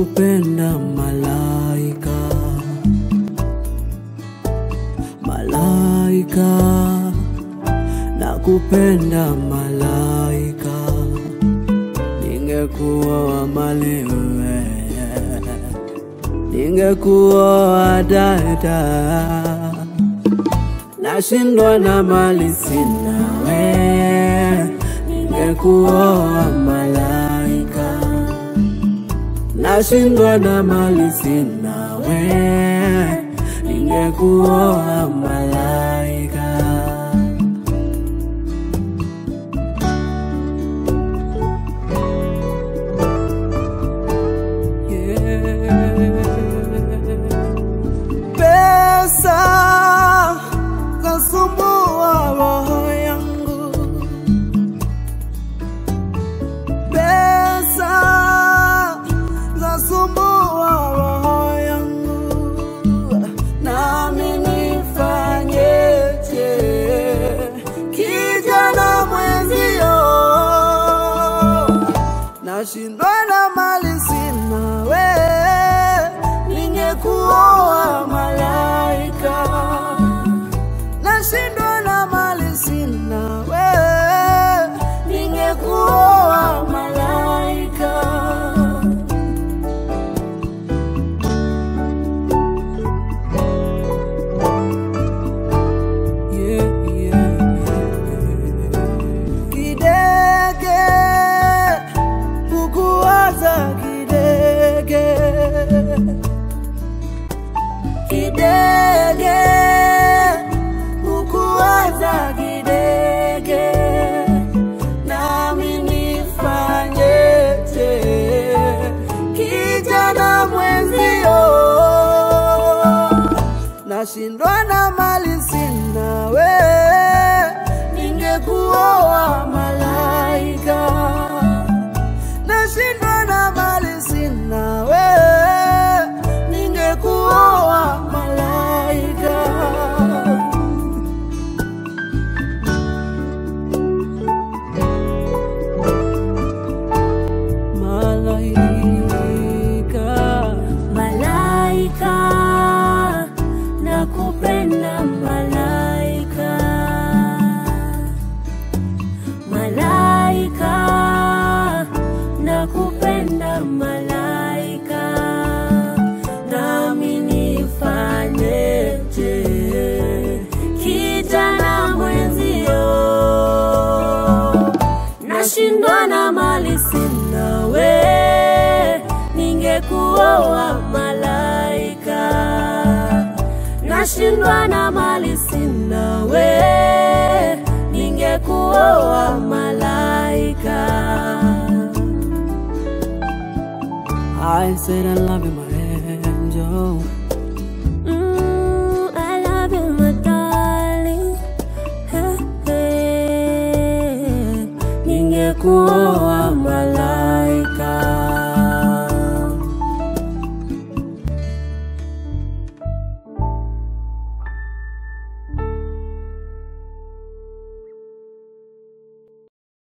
nakupenda malaika, malaika, nakupenda malaika, ningekuwa wa mali wewe, ningekuwa wa dada, nashindwa na mali sina wewe, ningekuwa wa malaika, nashindwa na mali sina wewe, ningekuwa wa malaika. Pesa kasumbua roho yangu, pesa kasumbua roho yangu, nami nifanyeje kijana mwenzio, nashindwa na mali sina wewe, ningekuwa malaika, nashindwa na mali sina wewe, ningekuwa malaika. Kidege kukuwaza, kidege, kidege kukuwaza, kidege, nami nifanyeje kijana mwenzio, nashindwa na mali sina wewe, ningekuwa malaika, nashindwa na mali sina wewe, ningekuwa malaika. Malaika, malaika, nakupenda malaika, malaika, nakupenda malaika, nami nifanyeje kijana mwenzio, nashindwa na mali sina wewe, ningekuwa wa malaika, nashindwa na mali sina wewe, ningekuwa wa malaika. I said I love you,